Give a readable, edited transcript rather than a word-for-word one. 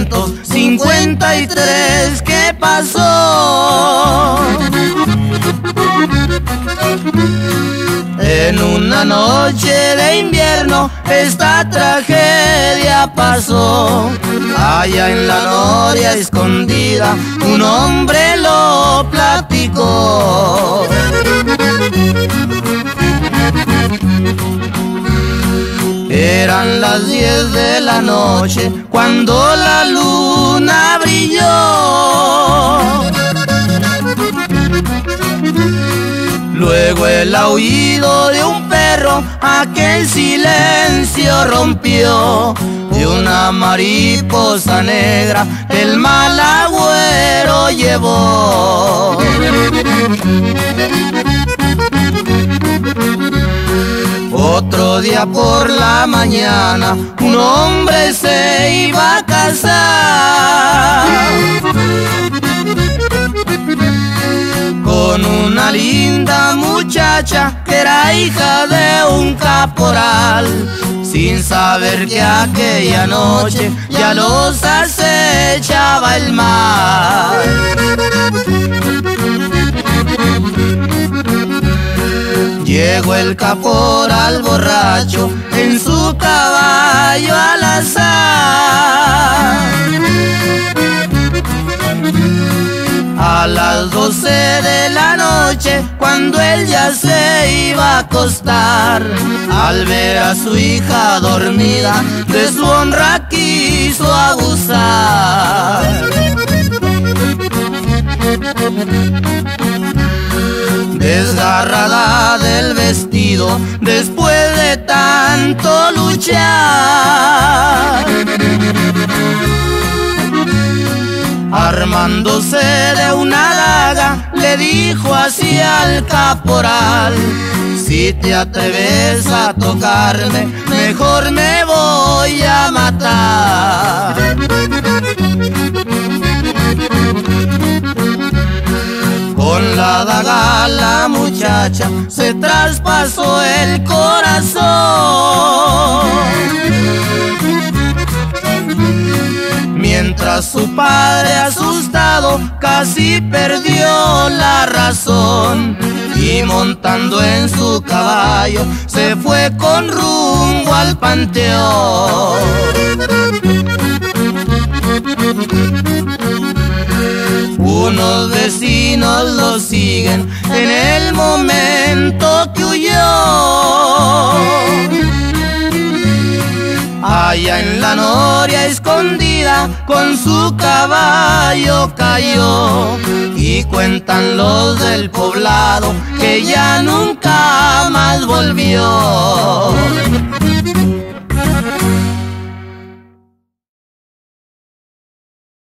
1953, ¿qué pasó? En una noche de invierno esta tragedia pasó. Allá en la noria escondida un hombre lo platicó. Eran las 10 de la noche cuando la luna brilló. Luego el aullido de un perro aquel silencio rompió, y una mariposa negra el mal agüero llevó. Otro día por la mañana un hombre se iba a casar con una linda muchacha que era hija de un caporal, sin saber que aquella noche ya los acechaba el mal. Llegó el caporal borracho en su caballo al azar. A las 12 de la noche, cuando él ya se iba a acostar, al ver a su hija dormida, de su honra quiso abusar. Desgarrada del vestido, después de tanto luchar, armándose de una daga, le dijo así al caporal: si te atreves a tocarme, mejor me voy a matar. Con la daga la muchacha se traspasó el corazón, mientras su padre asustado casi perdió la razón, y montando en su caballo se fue con rumbo al panteón. Unos vecinos lo siguen en el momento que huyó. Allá en la noria escondida con su caballo cayó, y cuentan los del poblado que ya nunca más volvió.